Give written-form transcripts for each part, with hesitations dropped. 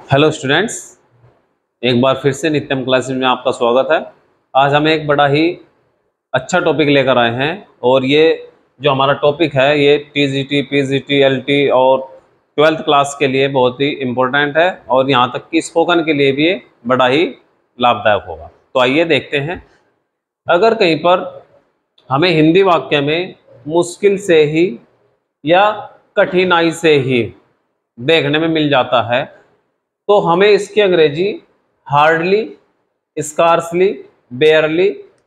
Hello students, एक बार फिर से नित्यम क्लासेस में आपका स्वागत है। आज हम एक बड़ा ही अच्छा टॉपिक लेकर आए हैं और ये जो हमारा टॉपिक है ये टीजीटी, पीजीटी, एलटी और 12th क्लास के लिए बहुत ही इम्पोर्टेंट है और यहाँ तक कि स्पोकन के लिए भी ये बड़ा ही लाभदायक होगा। तो आइए देखते हैं। अगर कहीं पर हमें हिंदी वाक्य में मुश्किल से ही या कठिनाई से ही देखने में मिल जाता है तो हमें इसकी अंग्रेजी हार्डली, स्कार्सली, बेयरली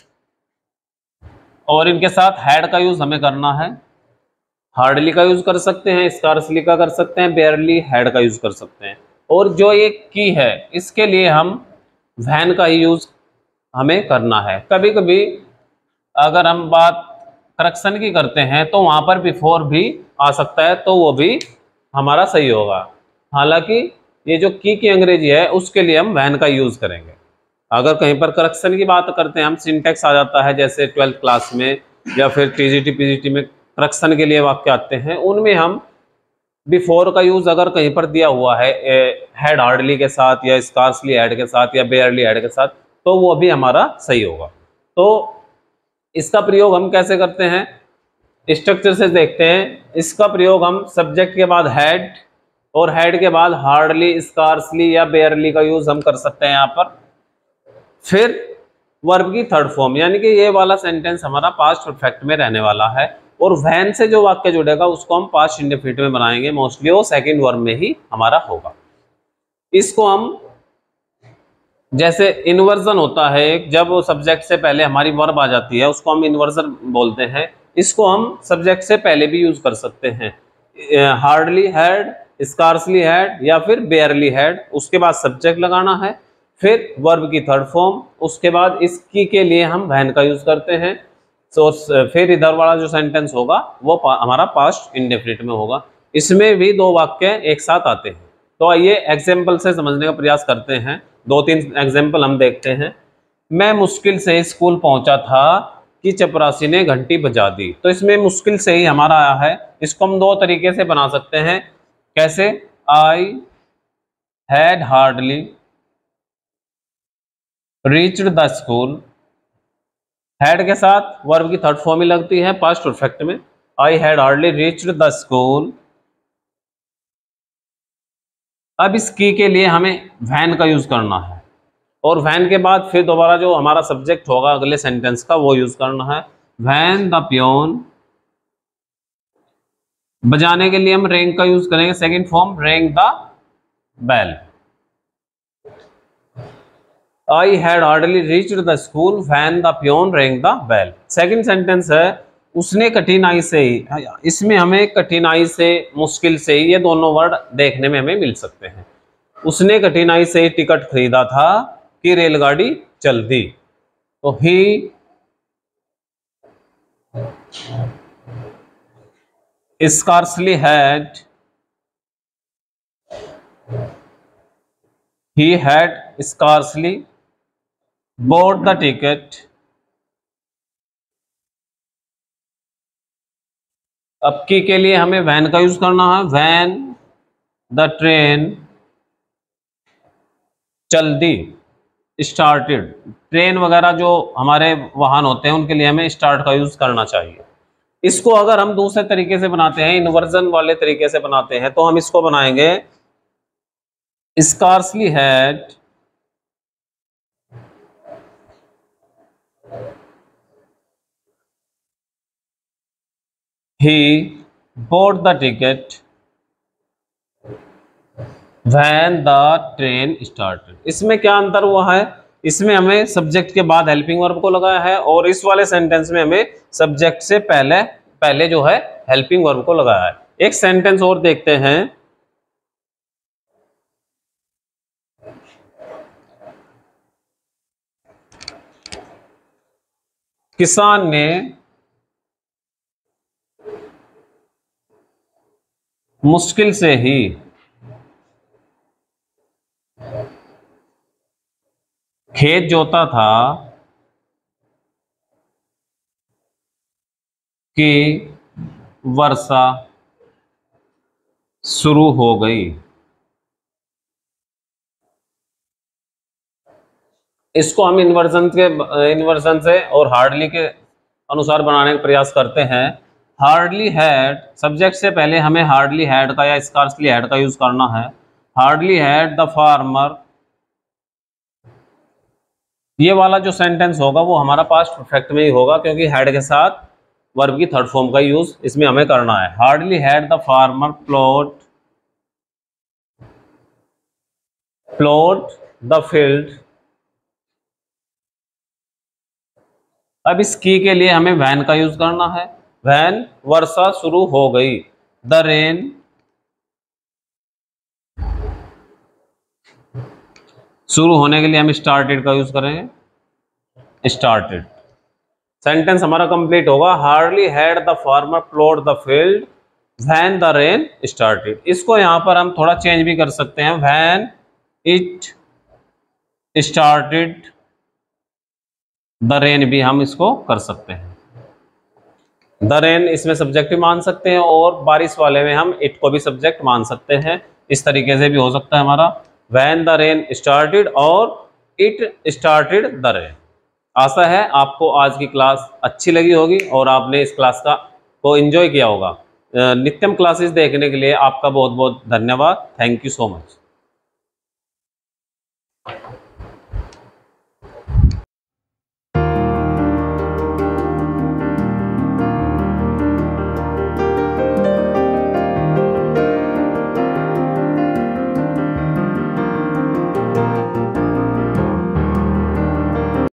और इनके साथ हैड का यूज हमें करना है। हार्डली का यूज कर सकते हैं, स्कार्सली का कर सकते हैं, बेयरली, हैड का यूज कर सकते हैं। और जो ये की है इसके लिए हम वैन का ही यूज हमें करना है। कभी कभी अगर हम बात करेक्शन की करते हैं तो वहां पर बिफोर भी आ सकता है, तो वो भी हमारा सही होगा। हालांकि ये जो की अंग्रेजी है उसके लिए हम वैन का यूज करेंगे। अगर कहीं पर करेक्शन की बात करते हैं, हम सिंटेक्स आ जाता है जैसे 12th क्लास में या फिर टीजीटी पीजीटी में करेक्शन के लिए वाक्य आते हैं, उनमें हम बिफोर का यूज अगर कहीं पर दिया हुआ है हेड हार्डली के साथ या स्कार्सली हेड के साथ या बेयरली हेड के साथ, तो वो भी हमारा सही होगा। तो इसका प्रयोग हम कैसे करते हैं, स्ट्रक्चर से देखते हैं। इसका प्रयोग हम सब्जेक्ट के बाद हेड और हेड के बाद हार्डली, स्कार्सली या बेयरली का यूज हम कर सकते हैं यहाँ पर। फिर वर्ब की थर्ड फॉर्म, यानी कि ये वाला सेंटेंस हमारा पास्ट परफेक्ट में रहने वाला है और वैन से जो वाक्य जुड़ेगा उसको हम पास्ट इंडेफिनिट में बनाएंगे। मोस्टली वो सेकंड वर्ब में ही हमारा होगा। इसको हम जैसे इन्वर्जन होता है एक, जब वो सब्जेक्ट से पहले हमारी वर्ब आ जाती है उसको हम इन्वर्जन बोलते हैं। इसको हम सब्जेक्ट से पहले भी यूज कर सकते हैं। हार्डली हैड, स्कार्सली हैड या फिर बेयरली हैड, उसके बाद सब्जेक्ट लगाना है, फिर वर्ब की थर्ड फॉर्म, उसके बाद इसकी के लिए हम वैन का यूज करते हैं। तो फिर इधर वाला जो सेंटेंस होगा वो हमारा पास्ट इंडेफिनिट में होगा। इसमें भी दो वाक्य एक साथ आते हैं। तो आइए एग्जाम्पल से समझने का प्रयास करते हैं। दो तीन एग्जाम्पल हम देखते हैं। मैं मुश्किल से स्कूल पहुंचा था कि चपरासी ने घंटी बजा दी। तो इसमें मुश्किल से ही हमारा आया है। इसको हम दो तरीके से बना सकते हैं। कैसे? I had hardly reached the school. Had के साथ वर्ब की थर्ड फॉर्म ही लगती है पास्ट परफेक्ट में। I had hardly reached the school. अब इस की के लिए हमें वैन का यूज करना है और वैन के बाद फिर दोबारा जो हमारा सब्जेक्ट होगा अगले सेंटेंस का वो यूज करना है। वैन द प्योन, बजाने के लिए हम रेंग का यूज करेंगे, second form rang the bell. I had hardly reached the school when the peon rang the bell. Second sentence है उसने कठिनाई से ही। इसमें हमें कठिनाई से, मुश्किल से, ये दोनों वर्ड देखने में हमें मिल सकते हैं। उसने कठिनाई से टिकट खरीदा था कि रेलगाड़ी चल दी। तो ही scarcely had, he had scarcely bought the ticket। अब की के लिए हमें वैन का यूज करना है। वैन द ट्रेन चल दी, स्टार्टेड। ट्रेन वगैरह जो हमारे वाहन होते हैं उनके लिए हमें स्टार्ट का यूज करना चाहिए। इसको अगर हम दूसरे तरीके से बनाते हैं, इन्वर्जन वाले तरीके से बनाते हैं, तो हम इसको बनाएंगे scarcely had he bought the ticket when the train started। इसमें क्या अंतर हुआ है? इसमें हमें सब्जेक्ट के बाद हेल्पिंग वर्ब को लगाया है और इस वाले सेंटेंस में हमें सब्जेक्ट से पहले जो है हेल्पिंग वर्ब को लगाया है। एक सेंटेंस और देखते हैं। किसान ने मुश्किल से ही खेत जोता था कि वर्षा शुरू हो गई। इसको हम इन्वर्जन से और हार्डली के अनुसार बनाने का प्रयास करते हैं। हार्डली हैड, सब्जेक्ट से पहले हमें हार्डली हैड का या स्कार्सली हैड का यूज करना है। हार्डली हैड द फार्मर, ये वाला जो सेंटेंस होगा वो हमारा पास्ट परफेक्ट में ही होगा, क्योंकि हैड के साथ वर्ब की थर्ड फॉर्म का यूज इसमें हमें करना है। Hardly had the farmer ploughed the field. अब इस की के लिए हमें वैन का यूज करना है। वैन वर्षा शुरू हो गई, द रेन शुरू होने के लिए हम स्टार्टेड का यूज करेंगे, स्टार्टेड। सेंटेंस हमारा कंप्लीट होगा, hardly had the farmer ploughed the field when the rain started. इसको यहां पर हम थोड़ा चेंज भी कर सकते हैं, when it started the rain भी हम इसको कर सकते हैं। द रेन इसमें सब्जेक्ट भी मान सकते हैं और बारिश वाले में हम इट को भी सब्जेक्ट मान सकते हैं। इस तरीके से भी हो सकता है हमारा, व्हेन द रेन स्टार्टेड और इट स्टार्टेड द रेन। आशा है आपको आज की क्लास अच्छी लगी होगी और आपने इस क्लास को एंजॉय किया होगा। नित्यम क्लासेस देखने के लिए आपका बहुत बहुत धन्यवाद। Thank you so much.